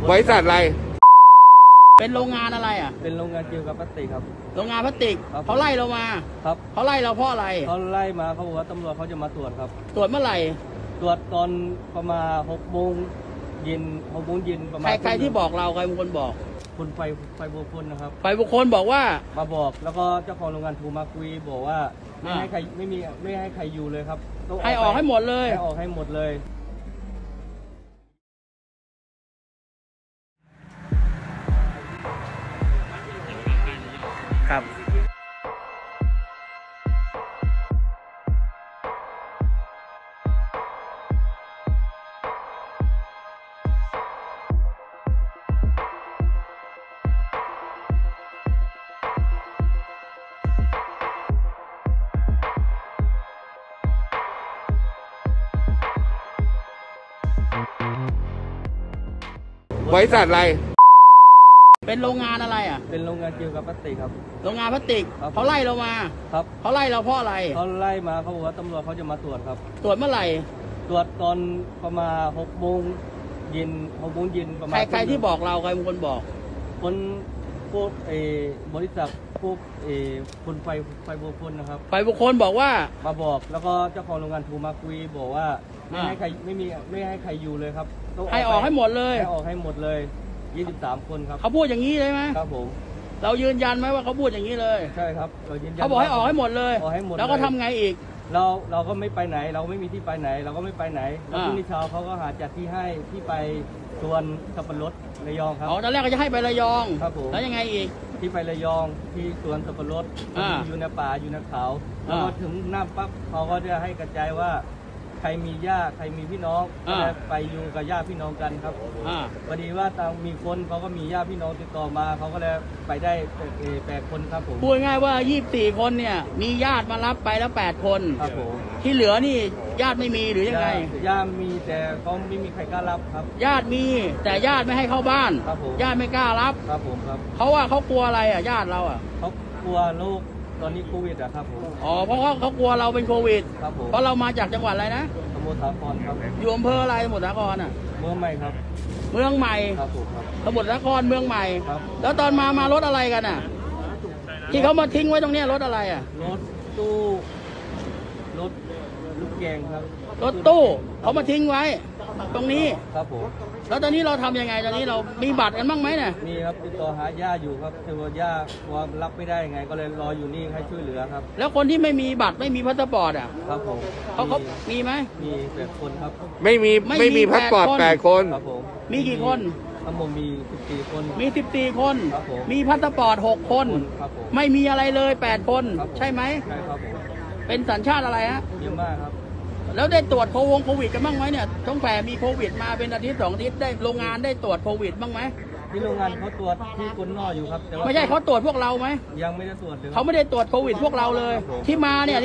บริษัทอะไรเป็นโรงงานอะไรอ่ะเป็นโรงงานเกี่ยวกับพลาสติกครับโรงงานพลาสติกเขาไล่เรามาครับเขาไล่เราเพราะอะไรเขาไล่มาเขาบอกว่าตำรวจเขาจะมาตรวจครับตรวจเมื่อไหร่ตรวจตอนประมาณ6 โมงเย็นประมาณใครที่บอกเราใครเป็นคนบอกคนไฟบุคคลนะครับไฟบุคคลบอกว่ามาบอกแล้วก็เจ้าของโรงงานโทรมาคุยบอกว่าไม่ให้ใครไม่ให้ใครอยู่เลยครับให้ออกให้หมดเลยให้ออกให้หมดเลยครับบริษัทอะไรเป็นโรงงานอะไรอ่ะเป็นโรงงานเกี่ยวกับพลาสติกครับโรงงานพลาสติกเขาไล่เรามาครับเขาไล่เราเพราะอะไรเขาไล่มาเขาบอกว่าตำรวจเขาจะมาตรวจครับตรวจเมื่อไหร่ตรวจตอนประมาณ6 โมงเย็นประมาณใครที่บอกเราใครเป็นคนบอกคนพวกบริษัทพวกคนไฟบุคคลนะครับไฟบุคคลบอกว่ามาบอกแล้วก็เจ้าของโรงงานโทรมาคุยบอกว่าไม่ให้ใครไม่ให้ใครอยู่เลยครับให้ออกให้หมดเลยให้ออกให้หมดเลย23 คนครับเขาพูดอย่างนี้เลยไหมครับผมเรายืนยันไหมว่าเขาพูดอย่างนี้เลยใช่ครับเรายืนยันเขาบอกให้ออกให้หมดเลยออกให้หมดแล้วก็ทำไงอีกเราก็ไม่ไปไหนเราไม่มีที่ไปไหนเราก็ไม่ไปไหนแล้วพรุ่งนี้เช้าเขาก็หาจัดที่ให้ที่ไปสวนสับปะรดระยองครับอ๋อตอนแรกก็จะให้ไประยองครับผมแล้วยังไงอีกที่ไประยองที่สวนสับปะรดอยู่ในป่าอยู่ในเขาแล้วก็ถึงหน้าปั๊บเขาก็จะให้กระจายว่าใครมีญาติใครมีพี่น้องก็ไปอยู่กับญาติพี่น้องกันครับพอดีว่าตามมีคนเขาก็มีญาติพี่น้องติดต่อมาเขาก็เลยไปได้8 คนครับผมพูดง่ายว่า24 คนเนี่ยมีญาติมารับไปแล้ว8 คนครับผมที่เหลือนี่ญาติไม่มีหรือยังไงญาติมีแต่เขาไม่มีใครกล้ารับครับญาติมีแต่ญาติไม่ให้เข้าบ้านญาติไม่กล้ารับครับผมครับเขาว่าเขากลัวอะไรอ่ะญาติเราอ่ะเขากลัวโรคตอนนี้โควิดอะครับผมอ๋อเพราะเขากลัวเราเป็นโควิดครับผมเพราะเรามาจากจังหวัดอะไรนะสมุทรสาครครับอยู่อำเภออะไรสมุทรสาครอ่ะเมืองใหม่ครับเมืองใหม่ครับผมครับสมุทรสาครเมืองใหม่ครับแล้วตอนมารถอะไรกันอ่ะที่เขามาทิ้งไว้ตรงนี้รถอะไรอ่ะรถตู้รถลูกแกงครับรถตู้เขามาทิ้งไว้ตรงนี้ครับผมแล้วตอนนี้เราทำยังไงตอนนี้เรามีบัตรกันบ้างไหมเนี่ยมีครับติดต่อหาญาติอยู่ครับแต่ว่าญาติว่ารับไม่ได้ไงก็เลยรออยู่นี่ให้ช่วยเหลือครับแล้วคนที่ไม่มีบัตรไม่มีพาสปอร์ตอ่ะครับผมเขามีไหมมี8 คนครับไม่มีพาสปอร์ต8 คนครับผมมีกี่คนทั้งหมดมี14 คนมี14 คนมีพาสปอร์ต6 คนไม่มีอะไรเลย8 คนใช่ไหมใช่ครับผมเป็นสัญชาติอะไรฮะเยอะมากครับแล้วได้ตรวจโควิดกันบ้างไหมเนี่ยท้องแผ่มีโควิดมาเป็นอาทิตย์2 อาทิตย์ได้โรงงานได้ตรวจโควิดบ้างไหมที่โรงงานเขาตรวจที่คนนอกอยู่ครับแต่ว่าไม่ใช่เขาตรวจพวกเราไหมยังไม่ได้ตรวจเลยเขาไม่ได้ตรวจโควิดพวกเราเลยที่มาเนี่ย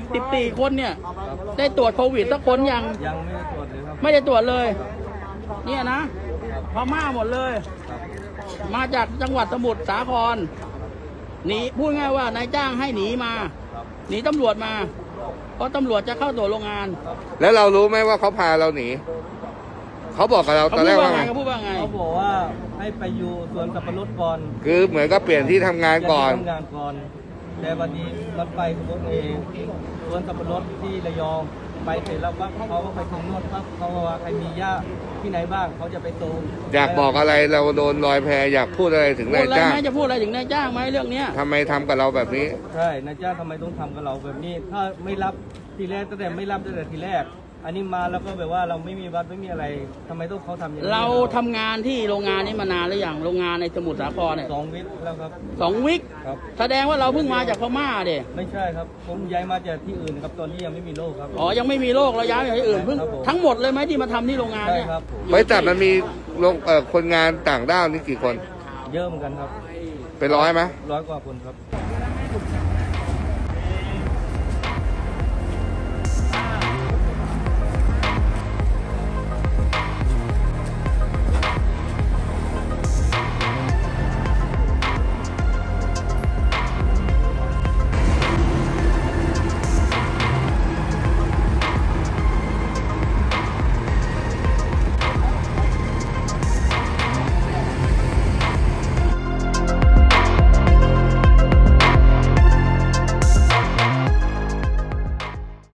14 คนเนี่ยได้ตรวจโควิดสักคนยังไม่ได้ตรวจเลยครับไม่ได้ตรวจเลยเนี่ยนะพม่าหมดเลยมาจากจังหวัดสมุทรสาครหนีพูดง่ายว่านายจ้างให้หนีมาหนีตำรวจมาเพราะตำรวจจะเข้าตรวจโรงงานแล้วเรารู้ไหมว่าเขาพาเราหนีเขาบอกกับเราตอนแรกว่าไงเขาพูดว่าไงเขาบอกว่าให้ไปอยู่สวนสับปะรดก่อนคือเหมือนก็เปลี่ยนที่ทำงานก่อนแต่วันนี้รถไฟสวนสับปะรดที่ระยองไปเสร็จแล้วปั๊บเขาก็ไปถึงนวดปั๊บเขาบอกว่าใครมีญาติที่ไหนบ้างเขาจะไปโตอยากบอกอะไรเราโดนลอยแพอยากพูดอะไรถึงนายจ้างจะพูดอะไรถึงนายจ้างไหมเรื่องนี้ทำไมทำกับเราแบบนี้ใช่นายจ้างทำไมต้องทำกับเราแบบนี้ถ้าไม่รับทีแรกตั้งแต่ไม่รับตั้งแต่ทีแรกอันนี้มาแล้วก็แบบว่าเราไม่มีบัตรไม่มีอะไรทำไมต้องเขาทำอย่างนี้เราทำงานที่โรงงานนี้มานานหรือยังโรงงานในสมุทรสาครเนี่ย 2 วิคแล้วครับ 2 วิคครับแสดงว่าเราเพิ่งมาจากพม่าเด็ไม่ใช่ครับผมย้ายมาจากที่อื่นครับตอนที่ยังไม่มีโรคครับอ๋อยังไม่มีโรคเราย้ายไปที่อื่นเพิ่งทั้งหมดเลยไหมที่มาทำที่โรงงานเนี่ยบริษัทมันมีคนงานต่างด้าวนี่กี่คนเยอะเหมือนกันครับเป็น100ไหม 100 กว่าคนครับ